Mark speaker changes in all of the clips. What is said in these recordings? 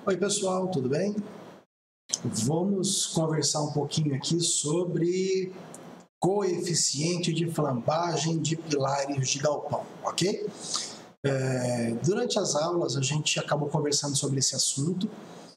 Speaker 1: Oi pessoal, tudo bem? Vamos conversar um pouquinho aqui sobre coeficiente de flambagem de pilares de galpão, ok? Durante as aulas a gente acabou conversando sobre esse assunto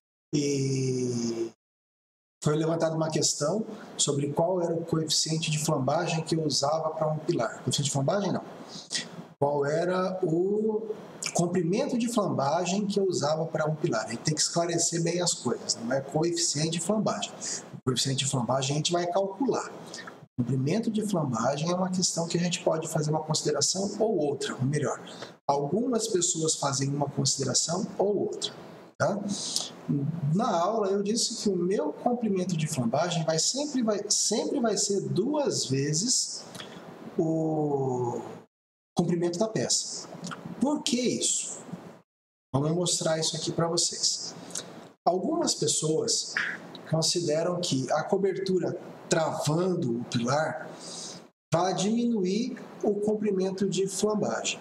Speaker 1: e foi levantada uma questão sobre qual era o coeficiente de flambagem que eu usava para um pilar. Coeficiente de flambagem não. Qual era o comprimento de flambagem que eu usava para um pilar. A gente tem que esclarecer bem as coisas, não é coeficiente de flambagem. O coeficiente de flambagem a gente vai calcular. O comprimento de flambagem é uma questão que a gente pode fazer uma consideração ou outra, ou melhor, algumas pessoas fazem uma consideração ou outra. Tá? Na aula eu disse que o meu comprimento de flambagem sempre vai ser 2 vezes o comprimento da peça. Por que isso? Vamos mostrar isso aqui para vocês. Algumas pessoas consideram que a cobertura travando o pilar vai diminuir o comprimento de flambagem.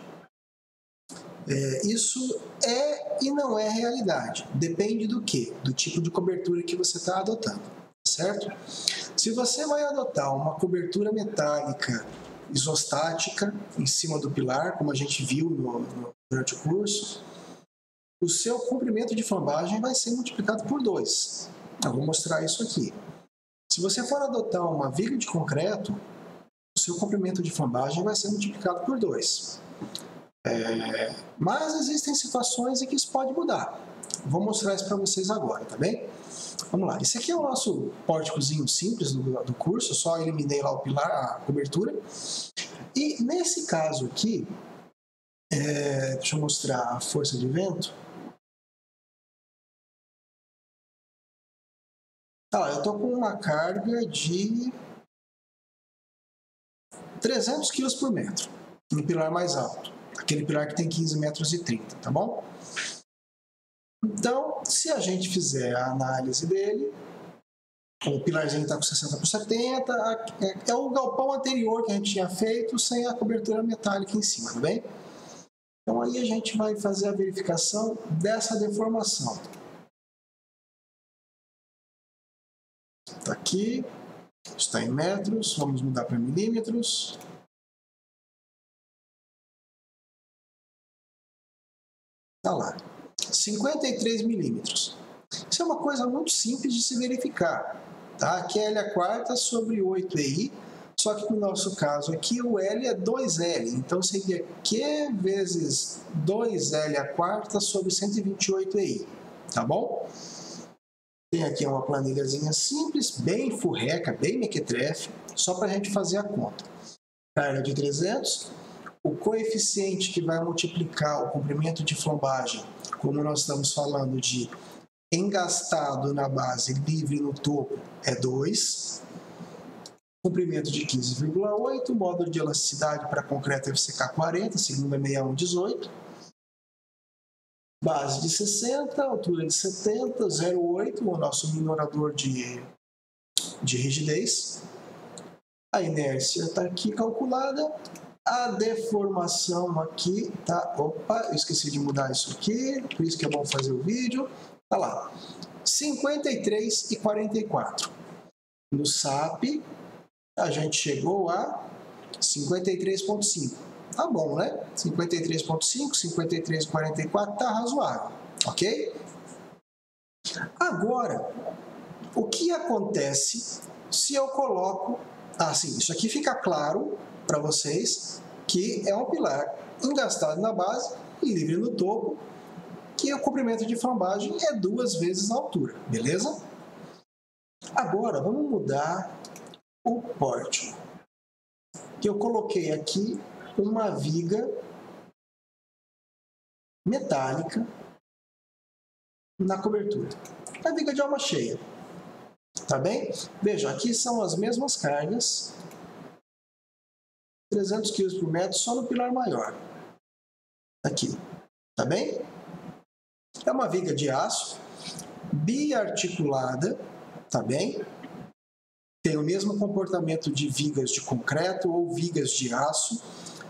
Speaker 1: Isso é e não é realidade. Depende do quê? Do tipo de cobertura que você está adotando, certo? Se você vai adotar uma cobertura metálica isostática em cima do pilar, como a gente viu durante o curso, o seu comprimento de flambagem vai ser multiplicado por 2. Eu vou mostrar isso aqui. Se você for adotar uma viga de concreto, o seu comprimento de flambagem vai ser multiplicado por 2. Mas existem situações em que isso pode mudar. Vou mostrar isso para vocês agora, tá bem? Vamos lá. Esse aqui é o nosso pórticozinho simples do curso, só eliminei lá o pilar, a cobertura. E nesse caso aqui, deixa eu mostrar a força de vento. Eu estou com uma carga de 300 kg por metro, no pilar mais alto. Aquele pilar que tem 15,30 metros, tá bom? Então, se a gente fizer a análise dele, o pilarzinho está com 60 por 70, é o galpão anterior que a gente tinha feito sem a cobertura metálica em cima, tá bem? Então aí a gente vai fazer a verificação dessa deformação. Está aqui, está em metros, vamos mudar para milímetros. Está lá, 53 milímetros. Isso é uma coisa muito simples de se verificar. Tá? Aqui é L a quarta sobre 8EI, só que no nosso caso aqui o L é 2L, então seria Q vezes 2L a quarta sobre 128EI, tá bom? Tem aqui uma planilhazinha simples, bem furreca, bem mequetrefe, só para a gente fazer a conta. Carga de 300, o coeficiente que vai multiplicar o comprimento de flambagem, como nós estamos falando de engastado na base, livre no topo, é 2. Comprimento de 15,8. Módulo de elasticidade para concreto FCK 40, segunda 6118. Base de 60, altura de 70, 0,8, o nosso minorador de rigidez. A inércia está aqui calculada. A deformação aqui, tá? Opa, eu esqueci de mudar isso aqui, por isso que é bom fazer o vídeo. Tá lá, 53,44. No SAP, a gente chegou a 53,5. Tá bom, né? 53,5, 53,44 tá razoável, ok? Agora, o que acontece se eu coloco... sim, isso aqui fica claro para vocês que é um pilar engastado na base e livre no topo, que o comprimento de flambagem é 2 vezes a altura, beleza? Agora, vamos mudar o pórtico. Eu coloquei aqui uma viga metálica na cobertura. A viga de alma cheia, tá bem? Veja, aqui são as mesmas cargas, 300 kg por metro só no pilar maior. Aqui, tá bem? É uma viga de aço, biarticulada, tá bem? Tem o mesmo comportamento de vigas de concreto ou vigas de aço,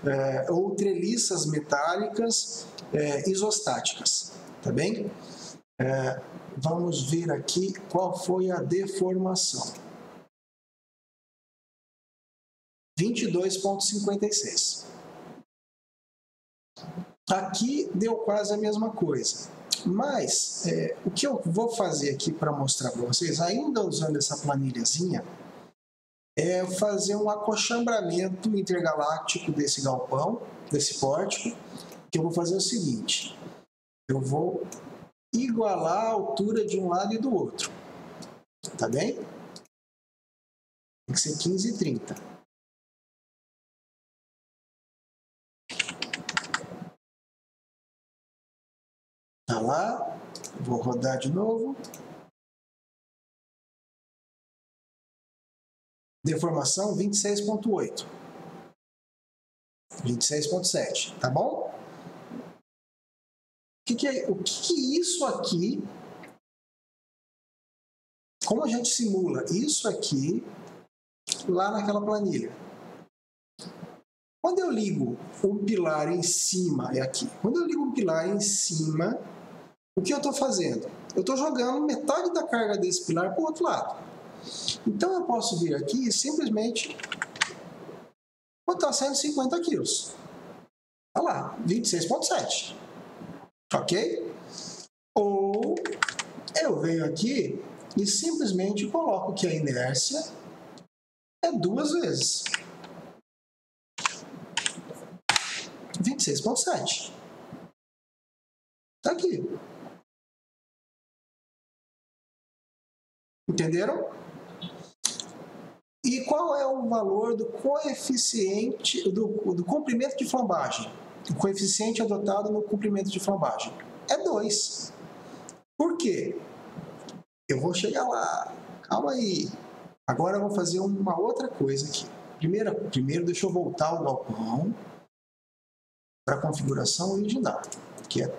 Speaker 1: ou treliças metálicas isostáticas, tá bem? Vamos ver aqui qual foi a deformação. 22,56. Aqui deu quase a mesma coisa. Mas o que eu vou fazer aqui para mostrar para vocês, ainda usando essa planilhazinha, é fazer um acochambramento intergaláctico desse galpão, desse pórtico, que eu vou fazer o seguinte. Eu vou igualar a altura de um lado e do outro. Tá bem? Tem que ser 15,30. Tá lá. Vou rodar de novo. Deformação 26,8. 26,7. Tá bom? O que é isso aqui? Como a gente simula isso aqui lá naquela planilha? Quando eu ligo um pilar em cima, é aqui. Quando eu ligo um pilar em cima, o que eu estou fazendo? Eu estou jogando metade da carga desse pilar para o outro lado. Então eu posso vir aqui e simplesmente botar 150 quilos. Olha lá, 26,7. Ok? Ou eu venho aqui e simplesmente coloco que a inércia é 2 vezes 26,7. Está aqui. Entenderam? E qual é o valor do coeficiente do comprimento de flambagem? O coeficiente adotado no comprimento de flambagem é 2. Por quê? Eu vou chegar lá. Calma aí. Agora eu vou fazer uma outra coisa aqui. Primeiro deixa eu voltar o galpão para a configuração original, que é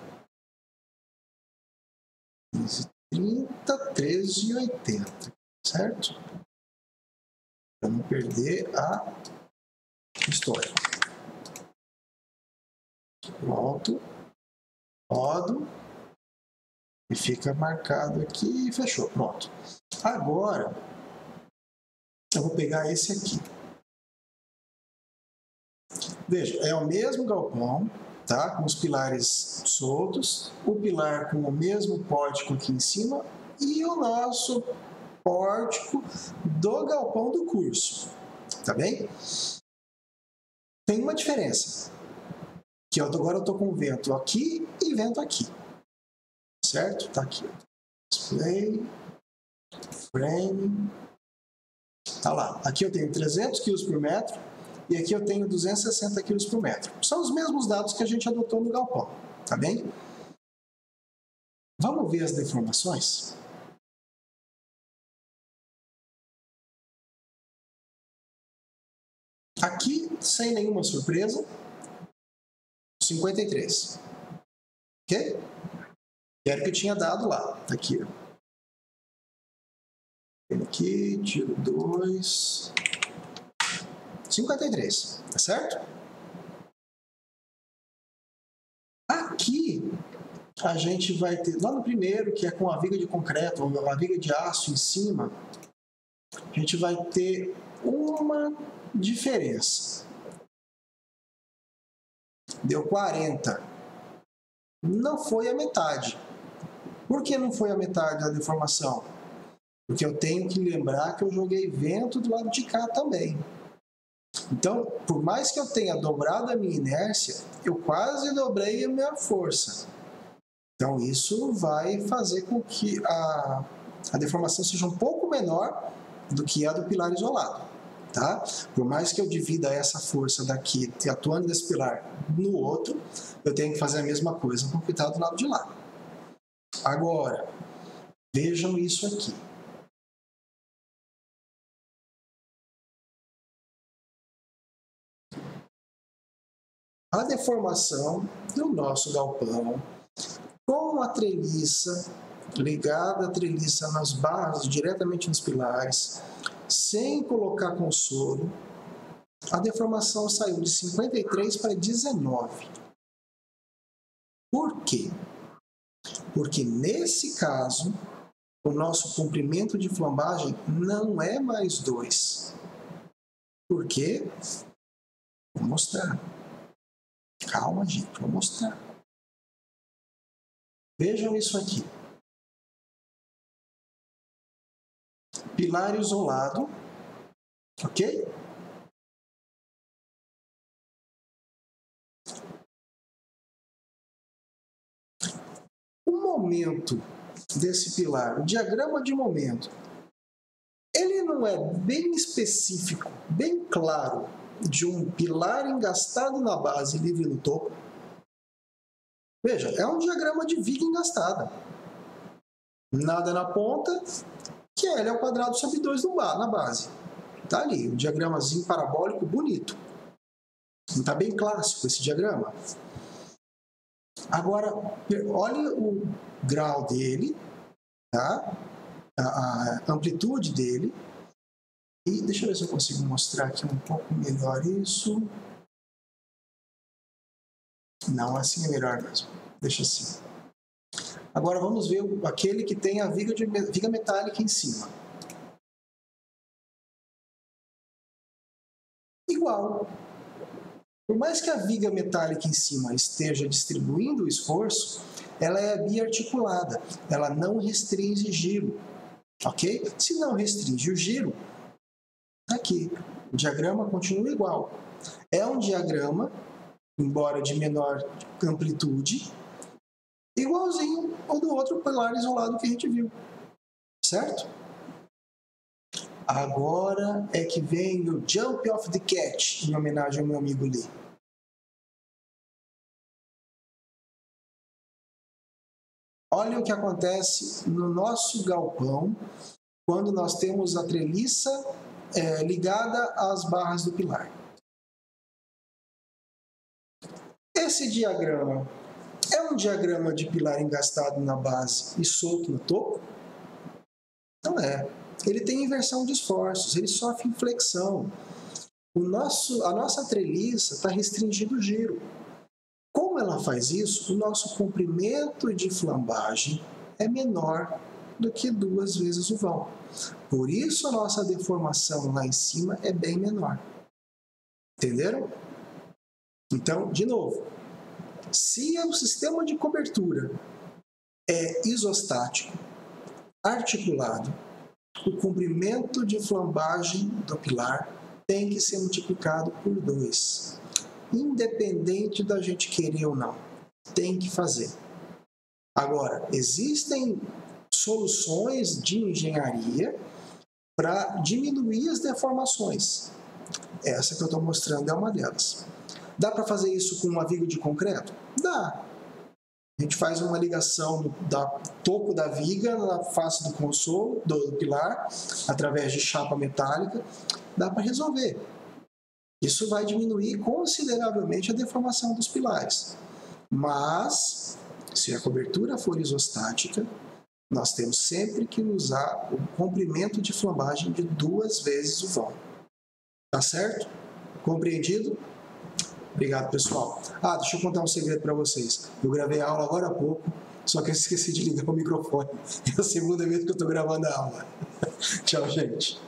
Speaker 1: 15,30, 13,80, certo? Para não perder a história. Volto, rodo e fica marcado aqui e fechou. Pronto. Agora eu vou pegar esse aqui. Veja, é o mesmo galpão, tá? Com os pilares soltos, o pilar com o mesmo pórtico aqui em cima e o nosso pórtico do galpão do curso, tá bem? Tem uma diferença, que agora eu estou com vento aqui e vento aqui, certo? Tá aqui, display, frame, tá lá. Aqui eu tenho 300 kg por metro e aqui eu tenho 260 kg por metro. São os mesmos dados que a gente adotou no galpão, tá bem? Vamos ver as deformações? Aqui, sem nenhuma surpresa, 53. Ok? Era o que eu tinha dado lá. Aqui, ó. Aqui, tiro 2. 53, tá certo? Aqui, a gente vai ter, lá no primeiro, que é com a viga de concreto, ou a viga de aço em cima, a gente vai ter uma diferença. Deu 40. Não foi a metade. Por que não foi a metade da deformação? Porque eu tenho que lembrar que eu joguei vento do lado de cá também. Então, por mais que eu tenha dobrado a minha inércia, eu quase dobrei a minha força. Então, isso vai fazer com que a deformação seja um pouco menor do que a do pilar isolado. Tá? Por mais que eu divida essa força daqui, atuando nesse pilar no outro, eu tenho que fazer a mesma coisa com o que está do lado de lá. Agora, vejam isso aqui. A deformação do nosso galpão com a treliça, ligada a treliça nas barras, diretamente nos pilares, sem colocar consolo, a deformação saiu de 53 para 19. Por quê? Porque nesse caso, o nosso comprimento de flambagem não é mais 2. Por quê? Vou mostrar. Calma, gente, vou mostrar. Vejam isso aqui. Pilar isolado, ok? O momento desse pilar, o diagrama de momento, ele não é bem específico, bem claro, de um pilar engastado na base e livre no topo. Veja, é um diagrama de viga engastada. Nada na ponta, que é L ao quadrado sobre 2 na base. Tá ali, um diagramazinho parabólico bonito. Está bem clássico esse diagrama. Agora, olha o grau dele, tá? A amplitude dele. E deixa eu ver se eu consigo mostrar aqui um pouco melhor isso. Não, assim é melhor mesmo. Deixa assim. Agora vamos ver aquele que tem a viga metálica em cima. Igual. Por mais que a viga metálica em cima esteja distribuindo o esforço, ela é biarticulada, ela não restringe giro, ok? Se não restringe o giro, aqui, o diagrama continua igual. É um diagrama, embora de menor amplitude, igualzinho ao do outro pilar isolado que a gente viu, certo? Agora é que vem o Jump of the Cat, em homenagem ao meu amigo Lee. Olha o que acontece no nosso galpão quando nós temos a treliça ligada às barras do pilar. Esse diagrama é um diagrama de pilar engastado na base e solto no topo? Não é. Ele tem inversão de esforços, ele sofre inflexão. A nossa treliça está restringindo o giro. Como ela faz isso? O nosso comprimento de flambagem é menor do que 2 vezes o vão. Por isso a nossa deformação lá em cima é bem menor. Entenderam? Então, de novo, se o sistema de cobertura é isostático, articulado, o comprimento de flambagem do pilar tem que ser multiplicado por 2. Independente da gente querer ou não. Tem que fazer. Agora, existem soluções de engenharia para diminuir as deformações. Essa que eu estou mostrando é uma delas. Dá para fazer isso com uma viga de concreto? Dá. A gente faz uma ligação do topo da viga na face do consolo, do pilar, através de chapa metálica. Dá para resolver. Isso vai diminuir consideravelmente a deformação dos pilares. Mas, se a cobertura for isostática, nós temos sempre que usar o comprimento de flambagem de 2 vezes o vão. Tá certo? Compreendido? Obrigado, pessoal. Deixa eu contar um segredo para vocês. Eu gravei a aula agora há pouco, só que eu esqueci de ligar o microfone. É a segunda vez que eu estou gravando a aula. Tchau, gente.